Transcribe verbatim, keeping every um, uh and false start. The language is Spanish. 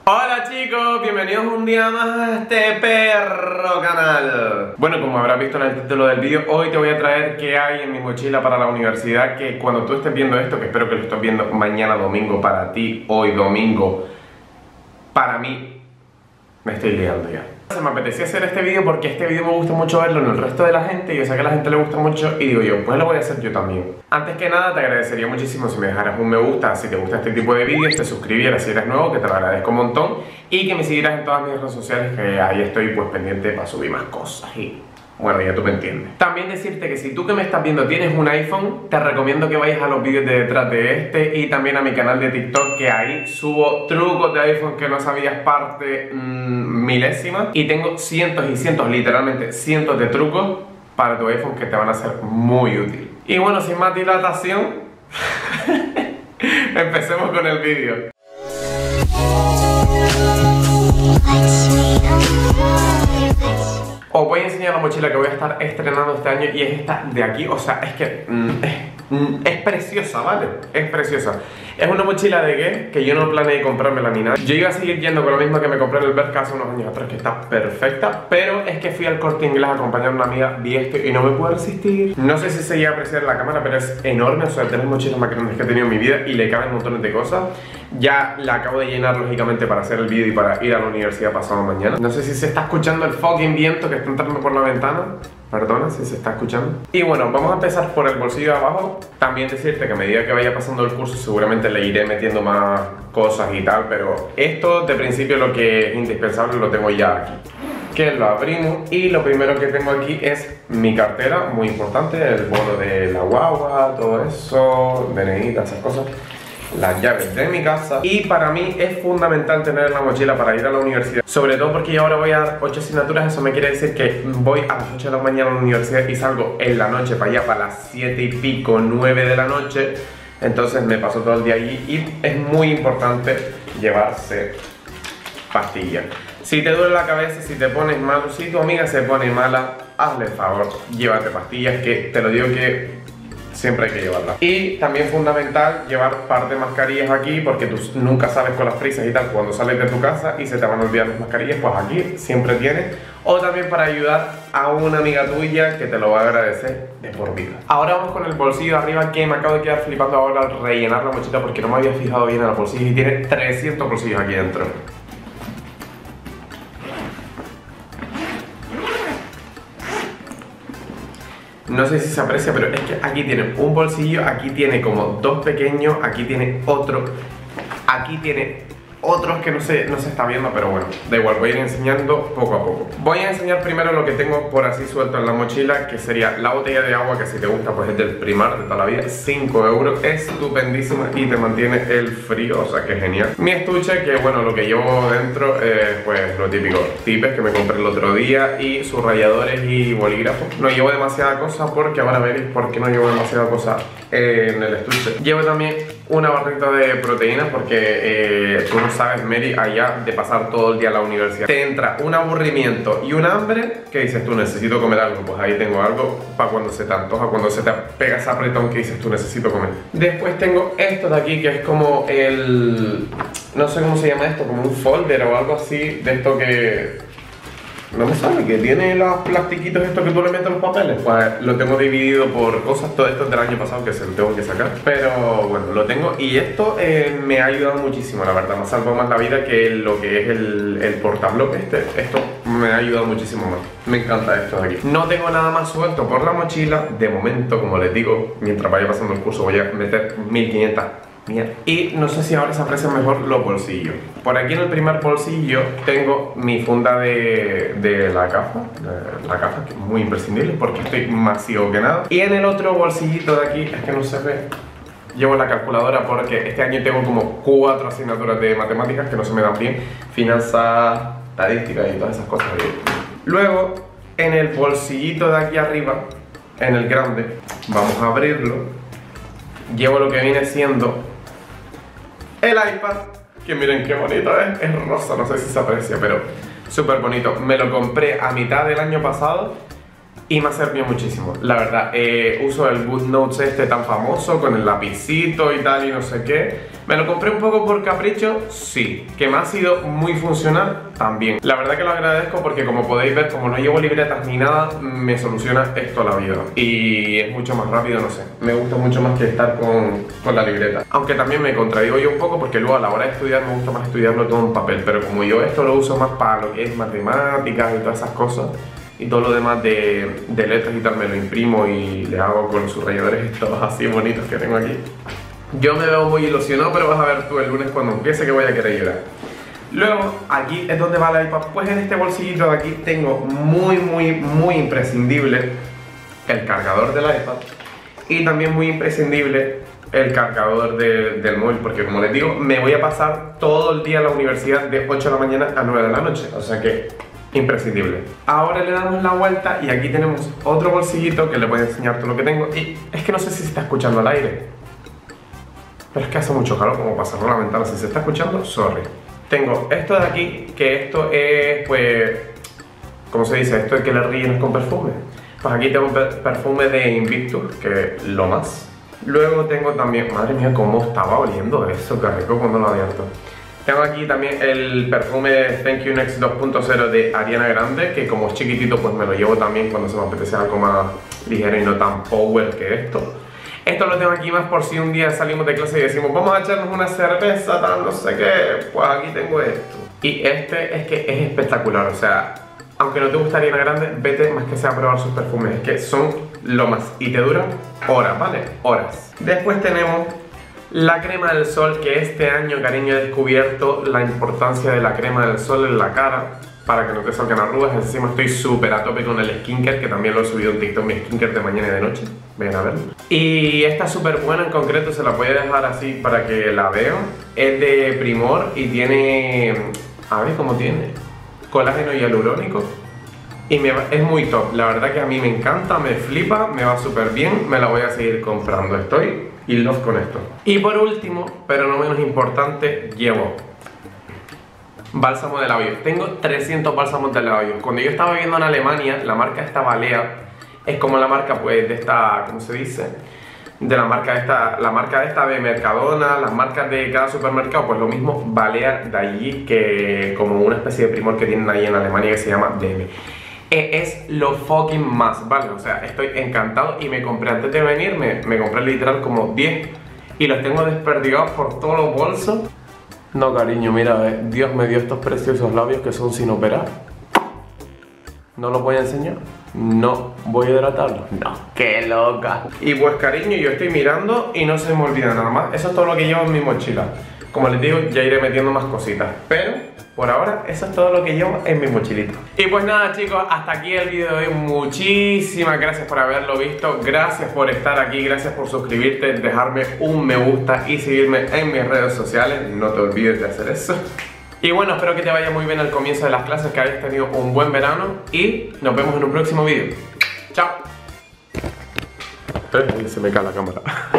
Hola chicos, bienvenidos un día más a este perro canal. Bueno, como habrás visto en el título del vídeo, hoy te voy a traer qué hay en mi mochila para la universidad. Que cuando tú estés viendo esto, que espero que lo estés viendo mañana domingo para ti, hoy domingo para mí, me estoy liando ya. Se me apetecía hacer este vídeo porque este vídeo me gusta mucho verlo en el resto de la gente y yo sé que a la gente le gusta mucho y digo yo, pues lo voy a hacer yo también. Antes que nada te agradecería muchísimo si me dejaras un me gusta, si te gusta este tipo de vídeos, te suscribieras si eres nuevo, que te lo agradezco un montón, y que me siguieras en todas mis redes sociales, que ahí estoy pues pendiente para subir más cosas y... bueno, ya tú me entiendes. También decirte que si tú que me estás viendo tienes un iPhone, te recomiendo que vayas a los vídeos de detrás de este y también a mi canal de TikTok, que ahí subo trucos de iPhone que no sabías parte mmm, milésima. Y tengo cientos y cientos, literalmente cientos de trucos para tu iPhone que te van a ser muy útil. Y bueno, sin más dilatación, empecemos con el vídeo. Os voy a enseñar la mochila que voy a estar estrenando este año y es esta de aquí, o sea, es que mm, es, mm, es preciosa, ¿vale? Es preciosa. Es una mochila de qué, que yo no planeé comprármela ni nada. Yo iba a seguir yendo con lo mismo que me compré en el Bershka hace unos años atrás, que está perfecta, pero es que fui al Corte Inglés a acompañar a una amiga, vi esto y no me pude resistir. No sé si se llega a apreciar en la cámara, pero es enorme, o sea, de las mochilas más grandes que he tenido en mi vida y le caben montones de cosas. Ya la acabo de llenar, lógicamente, para hacer el vídeo y para ir a la universidad pasado mañana. No sé si se está escuchando el fucking viento que está entrando por la ventana. Perdona si se está escuchando. Y bueno, vamos a empezar por el bolsillo de abajo. También decirte que a medida que vaya pasando el curso seguramente le iré metiendo más cosas y tal, pero esto de principio lo que es indispensable lo tengo ya aquí. Que lo abrimos y lo primero que tengo aquí es mi cartera, muy importante, el bono de la guagua, todo eso, D N I, esas cosas. Las llaves de mi casa. Y para mí es fundamental tener la mochila para ir a la universidad, sobre todo porque yo ahora voy a dar ocho asignaturas. Eso me quiere decir que voy a las ocho de la mañana a la universidad y salgo en la noche para allá, para las siete y pico, nueve de la noche. Entonces me paso todo el día allí y es muy importante llevarse pastillas. Si te duele la cabeza, si te pones mal, si tu amiga se pone mala, hazle el favor, llévate pastillas, que te lo digo que siempre hay que llevarla. Y también fundamental llevar par de mascarillas aquí, porque tú nunca sabes con las prisas y tal cuando sales de tu casa y se te van a olvidar las mascarillas, pues aquí siempre tienes. O también para ayudar a una amiga tuya que te lo va a agradecer de por vida. Ahora vamos con el bolsillo de arriba, que me acabo de quedar flipando ahora al rellenar la mochila porque no me había fijado bien en el bolsillo y tiene trescientos bolsillos aquí dentro. No sé si se aprecia, pero es que aquí tiene un bolsillo, aquí tiene como dos pequeños, aquí tiene otro, aquí tiene otros que no se, no se está viendo, pero bueno, da igual, voy a ir enseñando poco a poco. Voy a enseñar primero lo que tengo por así suelto en la mochila, que sería la botella de agua, que si te gusta pues es del Primar de toda la vida, cinco euros, estupendísima y te mantiene el frío, o sea que genial. Mi estuche, que bueno, lo que llevo dentro, eh, pues lo típico, tipes que me compré el otro día y subrayadores y bolígrafos. No llevo demasiada cosa porque ahora veréis por qué no llevo demasiada cosa en el estuche. Llevo también una barrita de proteínas porque eh, tú no sabes, Mary, allá de pasar todo el día a la universidad te entra un aburrimiento y un hambre que dices tú, necesito comer algo. Pues ahí tengo algo para cuando se te antoja, cuando se te pega ese apretón que dices tú, necesito comer. Después tengo esto de aquí, que es como el... no sé cómo se llama esto, como un folder o algo así, de esto que... no me sale, que tiene los plastiquitos estos que tú le metes los papeles. Pues lo tengo dividido por cosas, todo esto es del año pasado que se lo tengo que sacar. Pero bueno, lo tengo y esto eh, me ha ayudado muchísimo, la verdad. Me ha salvado más la vida que lo que es el, el portabloque este. Esto me ha ayudado muchísimo más. Me encanta esto de aquí. No tengo nada más suelto por la mochila. De momento, como les digo, mientras vaya pasando el curso voy a meter mil quinientas. Mierda. Y no sé si ahora se aprecian mejor los bolsillos. Por aquí en el primer bolsillo tengo mi funda de, de la gafa, de la gafa, que es muy imprescindible porque estoy más ciego que nada. Y en el otro bolsillito de aquí, es que no se ve, llevo la calculadora porque este año tengo como cuatro asignaturas de matemáticas que no se me dan bien. Finanzas, estadística y todas esas cosas. Luego, en el bolsillito de aquí arriba, en el grande, vamos a abrirlo. Llevo lo que viene siendo el iPad, que miren qué bonito es, es rosa, no sé si se aprecia, pero súper bonito. Me lo compré a mitad del año pasado y me ha servido muchísimo, la verdad. Eh, uso el GoodNotes este tan famoso con el lapicito y tal y no sé qué. ¿Me lo compré un poco por capricho? Sí. ¿Que me ha sido muy funcional? También. La verdad que lo agradezco porque, como podéis ver, como no llevo libretas ni nada, me soluciona esto a la vida. Y es mucho más rápido, no sé. Me gusta mucho más que estar con, con la libreta. Aunque también me contradigo yo un poco porque luego a la hora de estudiar me gusta más estudiarlo todo en papel. Pero como yo esto lo uso más para lo que es matemáticas y todas esas cosas, y todo lo demás de, de letras y tal, me lo imprimo y le hago con los subrayadores estos así bonitos que tengo aquí. Yo me veo muy ilusionado, pero vas a ver tú el lunes cuando empiece que voy a querer llorar. Luego, aquí es donde va el iPad. Pues en este bolsillito de aquí tengo muy, muy, muy imprescindible el cargador del iPad. Y también muy imprescindible el cargador de, del móvil. Porque como les digo, me voy a pasar todo el día en la universidad de ocho de la mañana a nueve de la noche. O sea que, imprescindible. Ahora le damos la vuelta y aquí tenemos otro bolsillito que les voy a enseñar todo lo que tengo. Y es que no sé si se está escuchando al aire, pero es que hace mucho calor como para cerrar la ventana. Si se está escuchando, sorry. Tengo esto de aquí, que esto es, pues, ¿cómo se dice? Esto es que le rellenas con perfume. Pues aquí tengo perfume de Invictus, que es lo más. Luego tengo también, madre mía, cómo estaba oliendo eso, qué rico cuando lo abierto. Tengo aquí también el perfume Thank You Next dos punto cero de Ariana Grande, que como es chiquitito, pues me lo llevo también cuando se me apetece algo más ligero y no tan power que esto. Esto lo tengo aquí más por si un día salimos de clase y decimos vamos a echarnos una cerveza, tal, no sé qué. Pues aquí tengo esto. Y este es que es espectacular, o sea, aunque no te guste Ariana Grande, vete más que sea a probar sus perfumes. Es que son lo más y te duran horas, ¿vale? Horas. Después tenemos la crema del sol, que este año, cariño, he descubierto la importancia de la crema del sol en la cara para que no te salgan arrugas. Encima estoy súper a tope con el skincare, que también lo he subido en TikTok, mi skincare de mañana y de noche. Vayan a verlo. Y esta es súper buena, en concreto se la voy a dejar así para que la vean. Es de Primor y tiene, a ver cómo tiene, colágeno hialurónico. Y me va, es muy top, la verdad que a mí me encanta, me flipa, me va súper bien, me la voy a seguir comprando, estoy in love con esto. Y por último, pero no menos importante, llevo bálsamo de labios. Tengo trescientos bálsamos de labios. Cuando yo estaba viviendo en Alemania, la marca esta Balea es como la marca, pues, de esta, ¿cómo se dice? De la marca esta, la marca esta de Mercadona, las marcas de cada supermercado, pues lo mismo, Balea de allí, que como una especie de Primor que tienen ahí en Alemania que se llama D M. Es lo fucking más, ¿vale? O sea, estoy encantado y me compré antes de venir, me, me compré literal como diez y los tengo desperdigados por todos los bolsos. No, cariño, mira, eh, Dios me dio estos preciosos labios que son sin operar. ¿No los voy a enseñar? No. ¿Voy a hidratarlos? No. ¡Qué loca! Y pues, cariño, yo estoy mirando y no se me olvida nada más. Eso es todo lo que llevo en mi mochila. Como les digo, ya iré metiendo más cositas, pero por ahora eso es todo lo que llevo en mi mochilita. Y pues nada, chicos, hasta aquí el video de hoy. Muchísimas gracias por haberlo visto, gracias por estar aquí, gracias por suscribirte, dejarme un me gusta y seguirme en mis redes sociales. No te olvides de hacer eso. Y bueno, espero que te vaya muy bien al comienzo de las clases, que hayas tenido un buen verano y nos vemos en un próximo video. Chao. Eh, se me cae la cámara.